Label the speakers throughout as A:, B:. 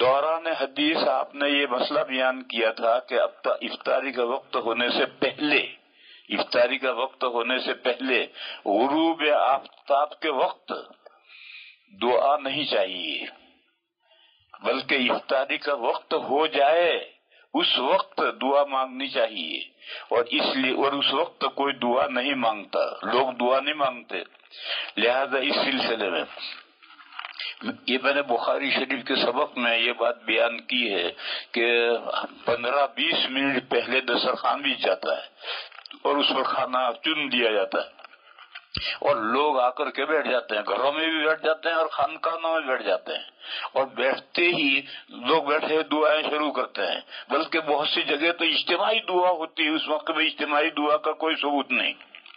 A: دوران حدیث آپ نے یہ مسئلہ بیان کیا تھا کہ اب افطاری کا وقت ہونے سے پہلے غروب آفتاب کے وقت دعا نہیں چاہیے، بلکہ افطاری کا وقت ہو جائے اس وقت دعا مانگنی چاہیے، اور اس وقت کوئی دعا نہیں مانگتا، لوگ دعا نہیں مانگتے۔ لہذا اس سلسلے میں یہ میں نے بخاری شریف کے سبق میں یہ بات بیان کی ہے کہ 15-20 منٹ پہلے دسترخوان بھی جاتا ہے اور اس پر کھانا چن دیا جاتا ہے، اور لوگ آ کر کے بیٹھ جاتے ہیں، گھروں میں بھی بیٹھ جاتے ہیں اور خانقاہوں میں بیٹھ جاتے ہیں، اور بیٹھتے ہی لوگ بیٹھے دعائیں شروع کرتے ہیں، بلکہ بہت سی جگہ تو اجتماعی دعا ہوتی ہے، اس وقت میں اجتماعی دعا کا کوئی ثبوت نہیں،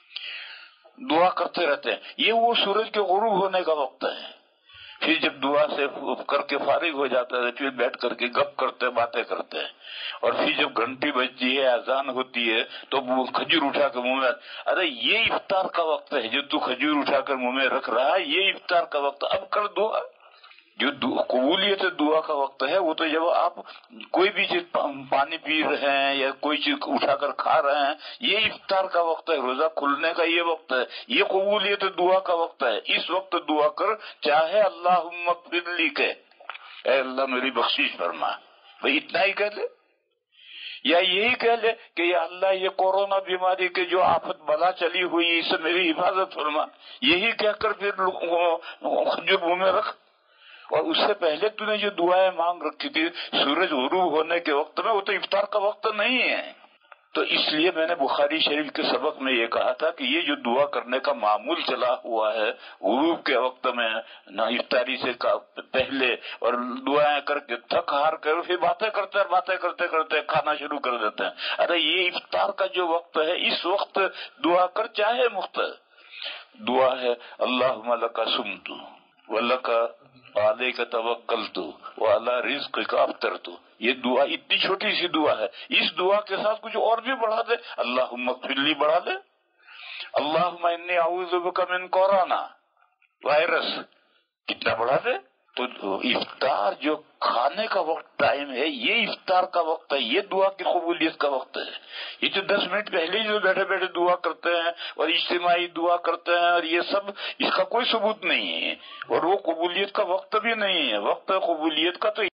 A: دعا کرتے رہتے ہیں۔ یہ وہ سورج کے غروب ہونے کا وقت ہے، پھر جب دعا سے کر کے فارغ ہو جاتا ہے پھر بیٹھ کر کے گپ کرتے باتیں کرتے ہیں، اور پھر جب گھنٹی بجتی ہے اذان ہوتی ہے تو وہ کھجور اٹھا کے منہ میں، ارے یہ افطار کا وقت ہے، جو تو کھجور اٹھا کر منہ میں رکھ رہا ہے یہ افطار کا وقت، اب کر دعا۔ جو قبولیت دعا کا وقت ہے وہ تو جب آپ کوئی بھی چیز پانی پی رہے ہیں یا کوئی چیز اٹھا کر کھا رہے ہیں، یہ افطار کا وقت ہے، روزہ کھلنے کا یہ وقت ہے، یہ قبولیت دعا کا وقت ہے۔ اس وقت دعا کر، چاہے اللہم اغفر لی کہ اے اللہ میری بخشش فرما، بھئی اتنا ہی کہہ لے، یا یہی کہہ لے کہ یا اللہ یہ کورونا بیماری کے جو آفت بلا چلی ہوئی اس سے میری حفاظت فرما، یہی کہہ کر پھر کھجور منہ میں رکھ۔ اور اس سے پہلے تو نے جو دعائیں مانگ رکھی تھی سورج غروب ہونے کے وقت میں، وہ تو افطار کا وقت نہیں ہے۔ تو اس لیے میں نے بخاری شریف کے سبق میں یہ کہا تھا کہ یہ جو دعا کرنے کا معمول چلا ہوا ہے غروب کے وقت میں، نہ افطاری سے پہلے، اور دعائیں کر کے تھک ہار کر پھر باتیں کرتے کھانا شروع کر دیتے ہیں، ارے یہ افطار کا جو وقت ہے اس وقت دعا کر، چاہے دعا ہے اللہم لک صمت ولک علیک توکلت وعلی رزقک افطرت، یہ دعا اتنی چھوٹی سی دعا ہے، اس دعا کے ساتھ کچھ اور بھی بڑھا دے، اللہم اغفر لی بڑھا دے، اللہم انی اعوذ بک من کورونا وائرس، کتنا بڑھا دے۔ تو افطار جو کھانے کا وقت ٹائم ہے یہ افطار کا وقت ہے، یہ دعا کی قبولیت کا وقت ہے۔ یہ تو 10 منٹ پہلے جو بیٹھے بیٹھے دعا کرتے ہیں اور اجتماعی دعا کرتے ہیں اور یہ سب، اس کا کوئی ثبوت نہیں ہے، اور وہ قبولیت کا وقت بھی نہیں ہے۔ وقت قبولیت کا تو